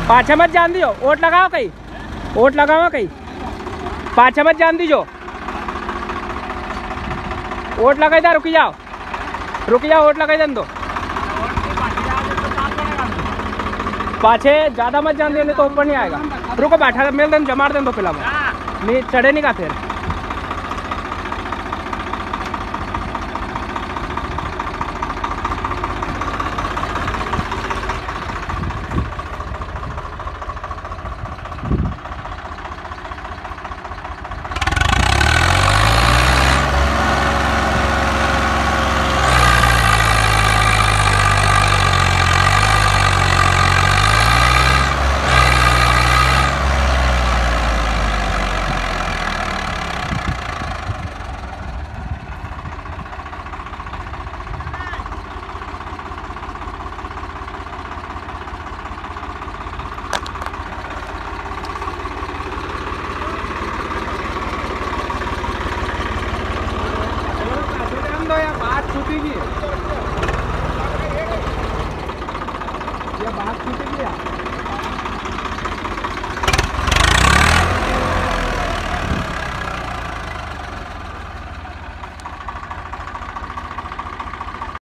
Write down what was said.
पाछे मत जान दियो, ओट लगाओ कहीं, ओट लगाओ कहीं, पाछे मत जान दीजो, ओट लगाई था, रुक जाओ ओट लगाई दे दो, पाछे ज्यादा मत जान दियो नहीं तो ऊपर नहीं आएगा। रुको बैठा मेल दें जमाड़ दें दो पिला में नहीं चढ़े नहीं का फिर बात छूटेगी, ये बात छूटेगी।